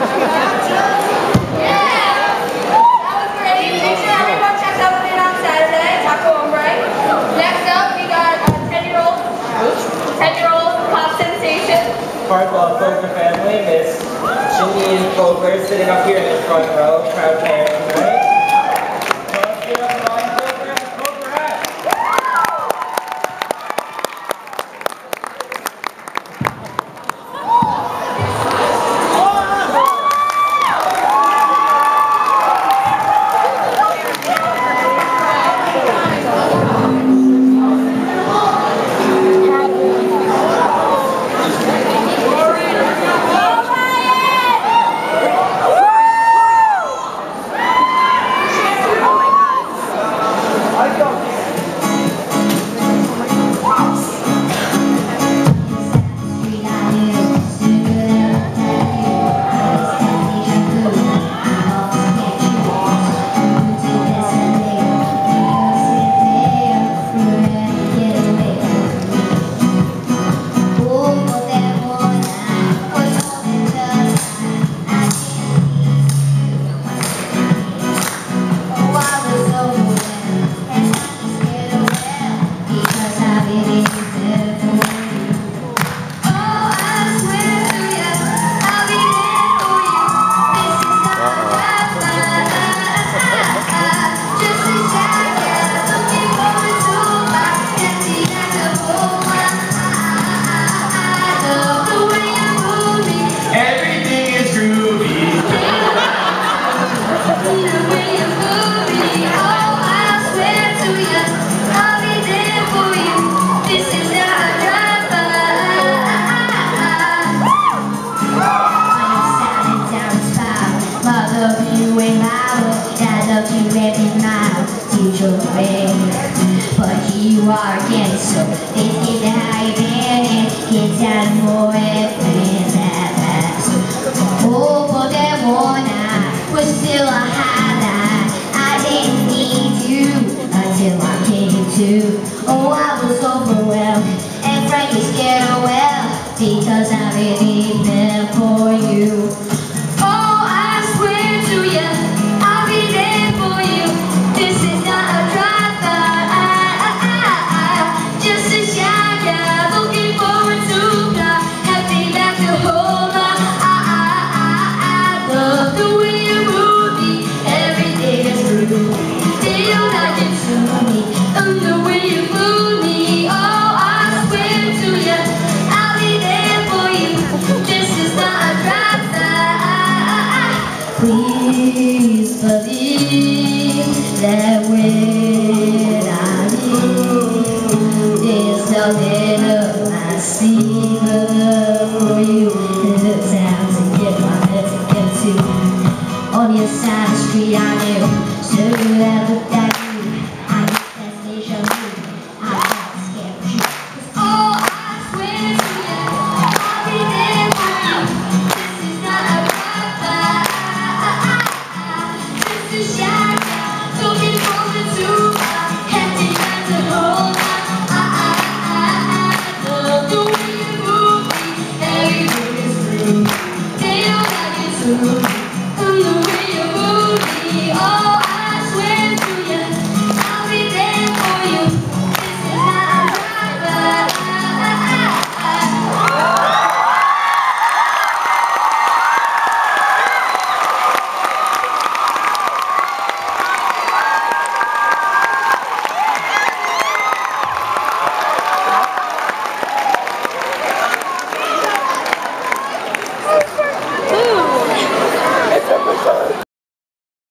Part of Clover family, Miss Janine Clover, sitting up here in the front row, proud parent tonight. Let's give up Ron Clover and Clover Hat. But you are again, so it's in the high band and kids and more friends at last. Oh, but that one night was still a highlight. I didn't need you until I came to. Oh, I was overwhelmed and frankly scared, oh well, because I really there for you. Oh, I swear to you, I'll be there for you. This is not a drive-by, just a shy guy looking forward to fly. Happy back to home. I love the way you move me. Every day is through. They don't like it to me. The way you move me. Oh, I swear to you, I'll be there for you. This is not a drive-by. Please believe that when I leave, there's nothing of my secret love for you. The time to get my head to get to. On the other side of the street I knew, so you that looked at you. I guess that's deja vu. I got scared of you. 'Cause oh, I swear to you, I'll be there for you. This is not a drive-by. Just a shy guy looking forward to my happy back to home. I love the way you move me. Every day is through. They don't like it too. The way you move me. Oh, I swear to you, I'll be there for you. This is not a drive-by. It's